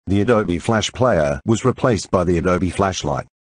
The Adobe Flash Player was replaced by the Adobe Flashlight.